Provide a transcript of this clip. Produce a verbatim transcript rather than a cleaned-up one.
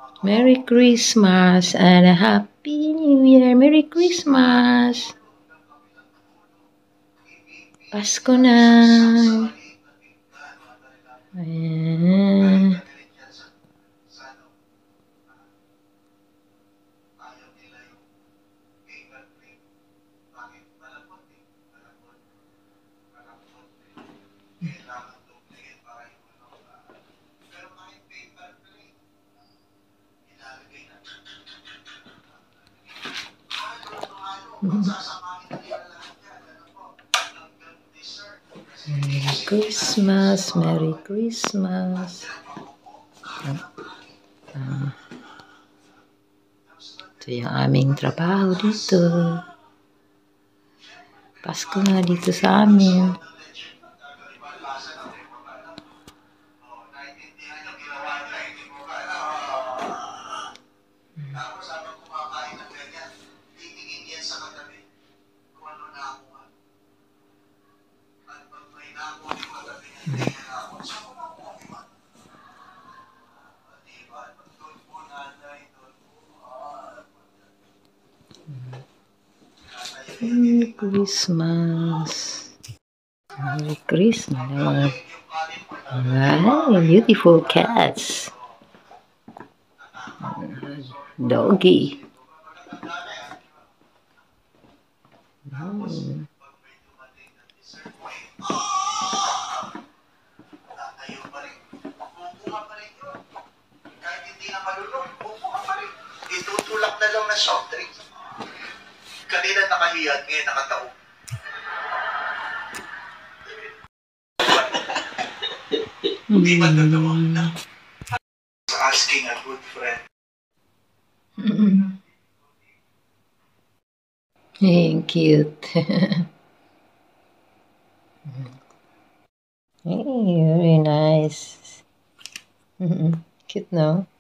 Merry Christmas and a Happy New Year. Merry Christmas. Pasko na. Ayan. Merry Christmas, Merry Christmas. Uh, ito yung aming trabaho dito. Pasko na dito sa amin. Merry Christmas. Merry Christmas. Wow, beautiful cats. Doggy. Hmm. Itutulak na lang na soft drink. Kanina nakahiyad, ngayon nakataob. Hindi ba totoo? Asking a good friend. Hey, cute. Hey, very nice. Cute, no?